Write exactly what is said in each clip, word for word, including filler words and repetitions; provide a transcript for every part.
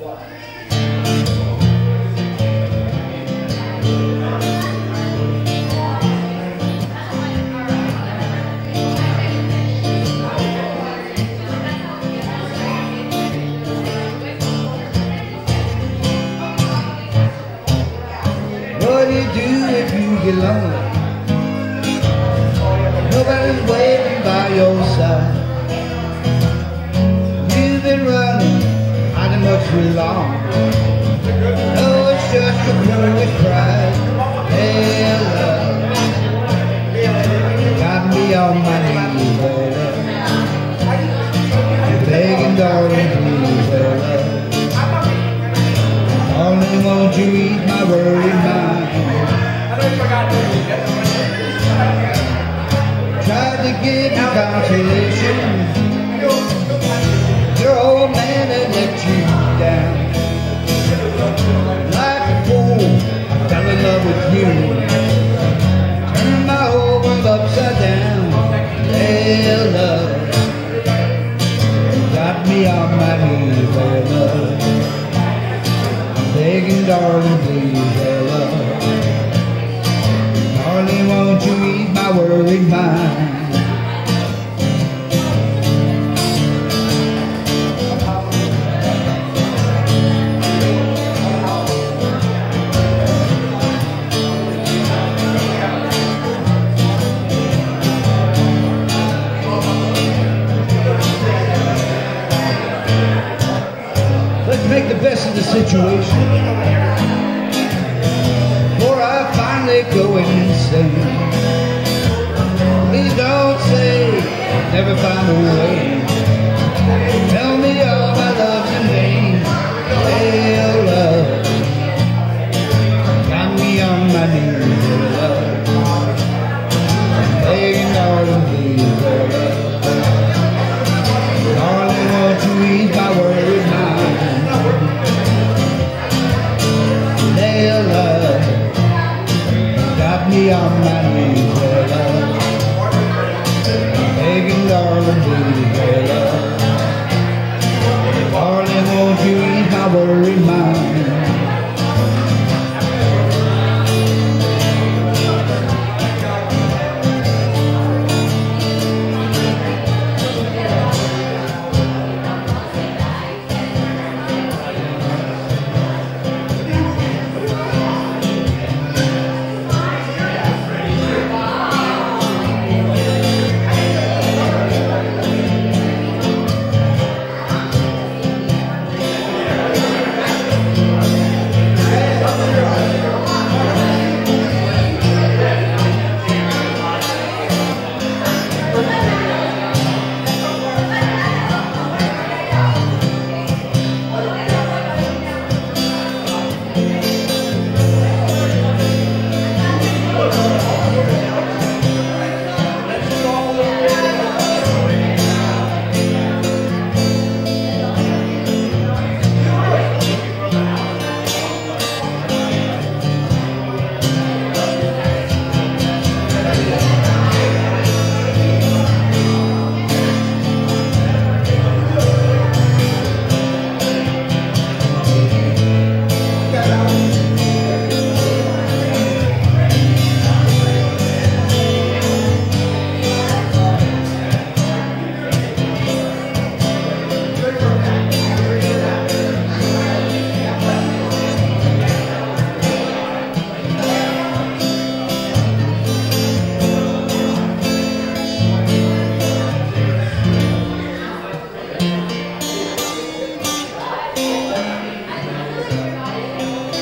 What do you do if you get lonely? Nobody's waiting by your side. You've been running, not much too long. No, it's just a perfect pride. Hey, love, got me on my knees, hey, love. Begging, darling, please, hey, love. Only won't you ease my worried mind? Tried to give you consolation. Your old man had let you down. Like a fool, I fell in love with you. Turned my whole world upside down. Hey, love, got me on my knees, hey, love. Begging, darling, please, hey, love. Darling, won't you ease my worried mind? Let's make the best of the situation before I finally go insane. Please don't say never find a way. Tell me all my love's in vain. Hey, oh, love, got me on my knees, oh, love. Begging, darling, please, oh, love. Darling, won't you ease my worried mind? Hey, love, got me on my knees, oh, love. Begging, darling, please, oh, love. Darling, won't you ease my worried mind?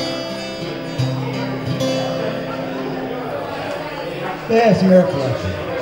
Yeah, it's a miracle.